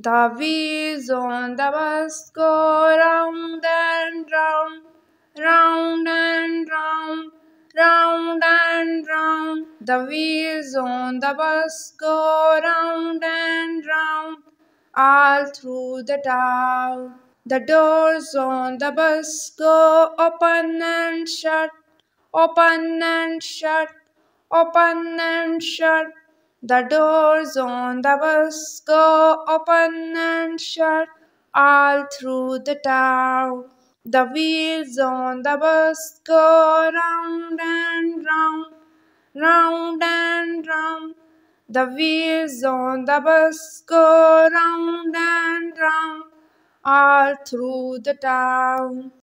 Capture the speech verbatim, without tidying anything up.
The wheels on the bus go round and round, round and round, round and round. The wheels on the bus go round and round, all through the town. The doors on the bus go open and shut, open and shut, open and shut. The doors on the bus go open and shut, all through the town. The wheels on the bus go round and round, round and round. The wheels on the bus go round and round, all through the town.